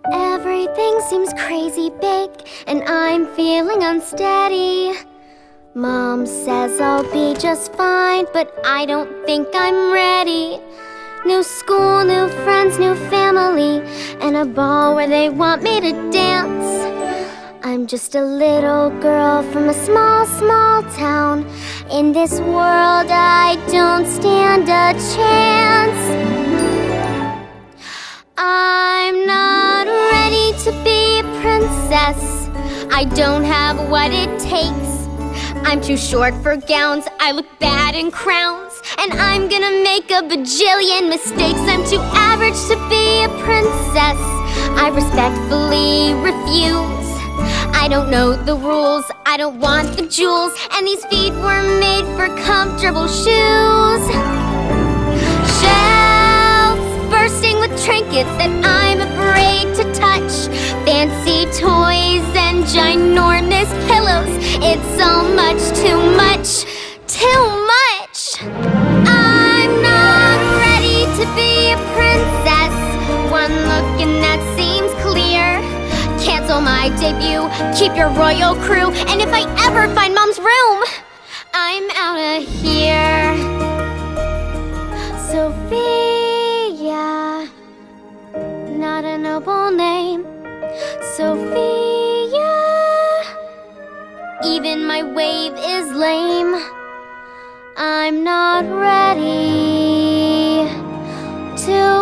Everything seems crazy big, and I'm feeling unsteady. Mom says I'll be just fine, but I don't think I'm ready. New school, new friends, new family, and a ball where they want me to dance. I'm just a little girl from a small, small town. In this world I don't stand a chance. I'm not ready to be a princess. I don't have what it takes. I'm too short for gowns, I look bad in crowns, and I'm gonna make a bajillion mistakes. I'm too average to be a princess. I respectfully refuse. I don't know the rules, I don't want the jewels, and these feet were made for comfortable shoes. Shelves bursting with trinkets that I'm afraid to touch. Fancy toys and ginormous pillows. It's all much too much, too much. I'm not ready to be a princess. One look and that seems clear. Cancel my debut, keep your royal crew, and if I ever find Mom's room, I'm out of here. Sophia, not a noble name. Sophia, even my wave is lame. I'm not ready to